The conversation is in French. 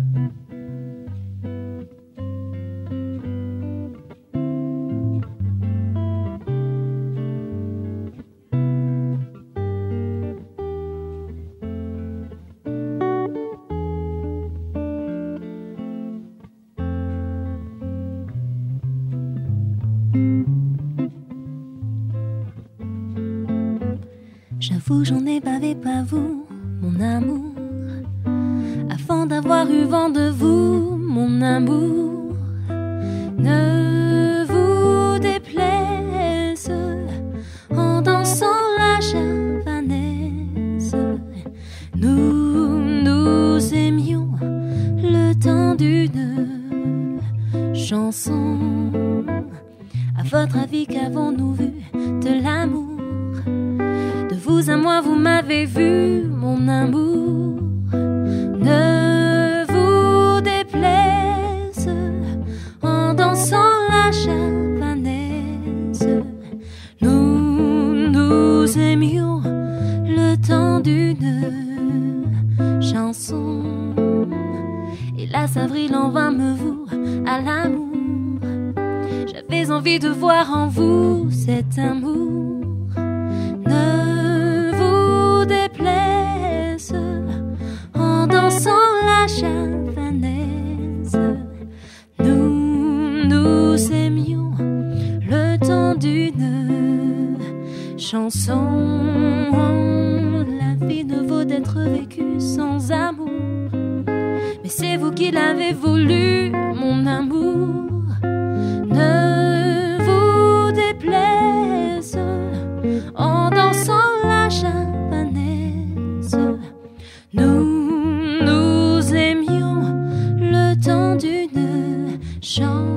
J'avoue, j'en ai bavé, pas vous, mon amour. Avant d'avoir eu vent de vous, mon amour, ne vous déplaise en dansant la javanaise. Nous aimions le temps d'une chanson. À votre avis, qu'avons-nous vu de l'amour? De vous à moi, vous m'avez vu, mon amour. Ne vous déplaise en dansant la javanaise. Nous aimions le temps d'une chanson. Hélas, avril en vain me voue à l'amour. J'avais envie de voir en vous cet amour. Ne vous déplaise en dansant la javanaise. Nous aimions le temps d'une chanson. La vie ne vaut d'être vécue sans amour. Mais c'est vous qui l'avez voulu, mon amour. Ne vous déplaise en dansant la javanaise. Nous aimions le temps d'une chanson.